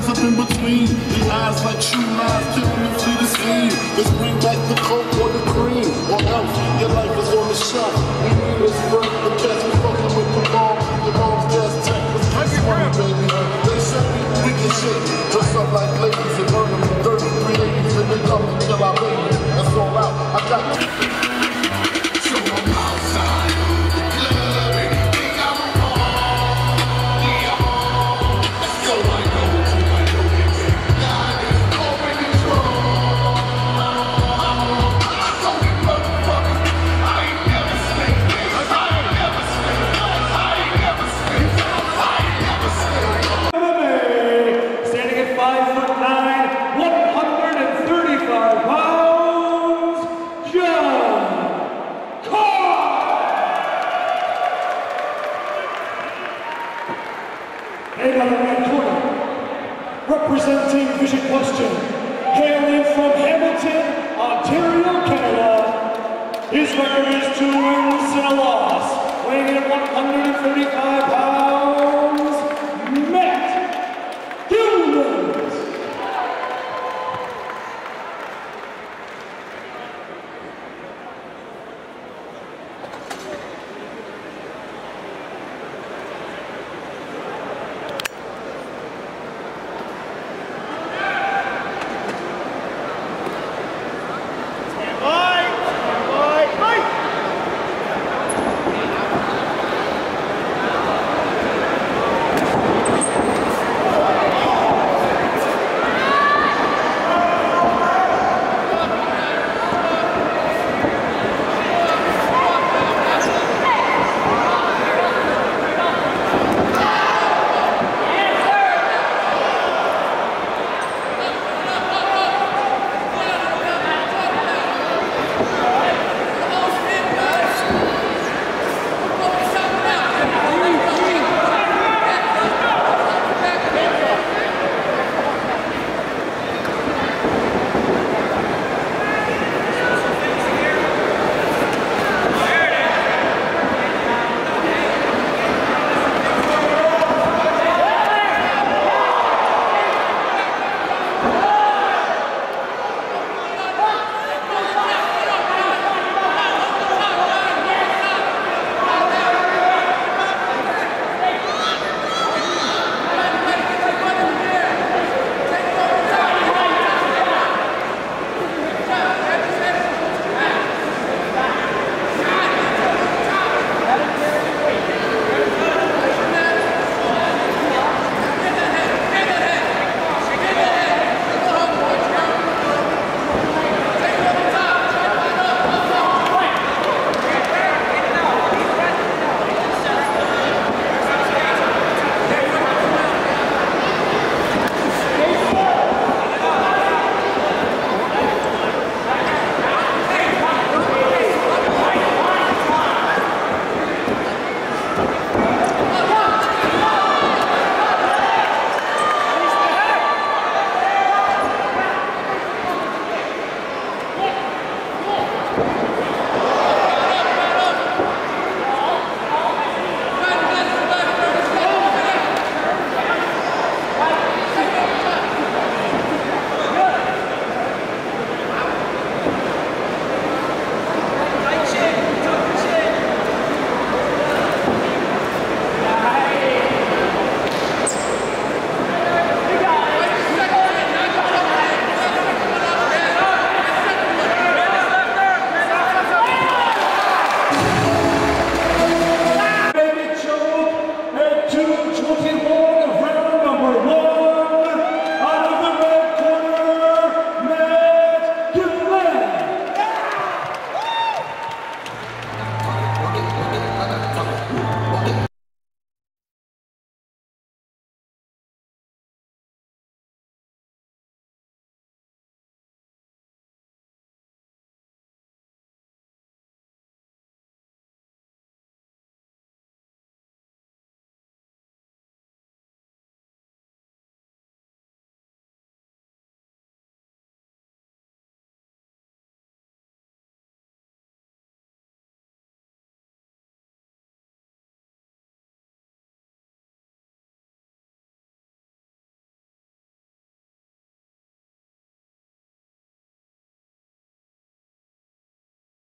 lines up in between. The eyes like shoe lines, killing me flee the scene. Let's bring back the coke or the cream, or else your life is on the shelf. We need a spread the catch me fucking with the mom. Your mom's dad's tech was just money, baby. They say we can shake, dress up like ladies and burn them in dirty 380s, and they come to kill our baby. That's all out. I got so I'm outside. And on the right corner, representing Vision Question, hailing from Hamilton, Ontario, Canada, his record is 2 wins and a loss.